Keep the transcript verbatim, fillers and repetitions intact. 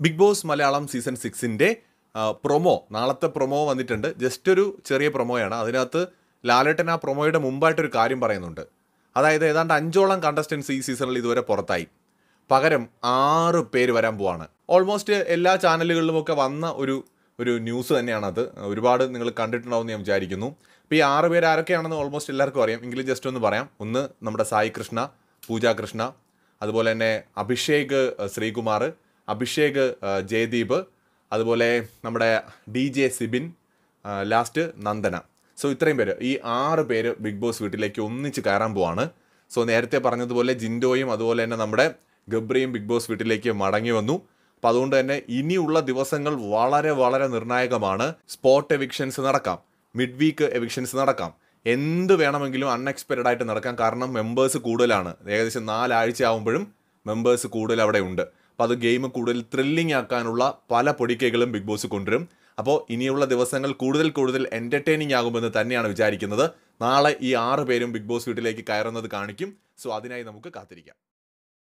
Big Boss Malayalam season സിക്സിൻ്റെ promo നാളത്തെ promo വന്നിട്ടുണ്ട്. ജസ്റ്റ് ഒരു ചെറിയ പ്രൊമോയാണ്. അതിനകത്ത് ലാലേട്ടൻ ആ പ്രൊമോയുടെ മുമ്പായിട്ടൊരു കാര്യം പറയുന്നുണ്ട്. അതായത് ഏതാണ്ട് അഞ്ചോളം കണ്ടസ്റ്റൻസ് ഈ സീസണിൽ ഇതുവരെ പുറത്തായി. പകരം ആറ് പേര് വരാൻ പോവാണ്. ഓൾമോസ്റ്റ് എല്ലാ ചാനലുകളിലുമൊക്കെ വന്ന ഒരു ഒരു ന്യൂസ് തന്നെയാണത്. ഒരുപാട് നിങ്ങൾ കണ്ടിട്ടുണ്ടാവും ഞാൻ വിചാരിക്കുന്നു. അപ്പോൾ ഈ ആറ് പേര് ആരൊക്കെയാണെന്ന് ഓൾമോസ്റ്റ് എല്ലാവർക്കും അറിയാം. എങ്കിലും ജസ്റ്റ് ഒന്ന് പറയാം. ഒന്ന് നമ്മുടെ സായി കൃഷ്ണ, പൂജ കൃഷ്ണ, അതുപോലെ തന്നെ അഭിഷേക് ശ്രീകുമാർ, അഭിഷേക് ജയദീപ്, അതുപോലെ നമ്മുടെ D J Sibin, last Nandana. So ഇത്രയും പേര്, ഈ ആറ് പേര് ബിഗ് ബോസ് വീട്ടിലേക്ക് ഒന്നിച്ച് കയറാൻ പോവാണ്. സോ നേരത്തെ പറഞ്ഞതുപോലെ ജിൻഡോയും അതുപോലെ തന്നെ നമ്മുടെ ഗബ്രിയും ബിഗ് ബോസ് വീട്ടിലേക്ക് മടങ്ങി വന്നു. അപ്പോൾ അതുകൊണ്ട് തന്നെ ഇനിയുള്ള ദിവസങ്ങൾ വളരെ വളരെ നിർണായകമാണ്. സ്പോട്ട് എവിക്ഷൻസ് നടക്കാം, മിഡ് വീക്ക് എവിക്ഷൻസ് നടക്കാം, എന്ത് വേണമെങ്കിലും അൺഎക്സ്പെക്റ്റഡ് ആയിട്ട് നടക്കാം. കാരണം മെമ്പേഴ്സ് കൂടുതലാണ്. ഏകദേശം നാലാഴ്ച ആകുമ്പോഴും മെമ്പേഴ്സ് കൂടുതൽ അവിടെ ഉണ്ട്. അപ്പോൾ അത് ഗെയിം കൂടുതൽ ത്രില്ലിംഗ് ആക്കാനുള്ള പല പൊടിക്കൈകളും ബിഗ് ബോസ് കൊണ്ടുവരും. അപ്പോൾ ഇനിയുള്ള ദിവസങ്ങൾ കൂടുതൽ കൂടുതൽ എൻ്റർടൈനിങ് ആകുമെന്ന് തന്നെയാണ് വിചാരിക്കുന്നത്. നാളെ ഈ ആറ് പേരും ബിഗ് ബോസ് വീട്ടിലേക്ക് കയറുന്നത് കാണിക്കും. സോ അതിനായി നമുക്ക് കാത്തിരിക്കാം.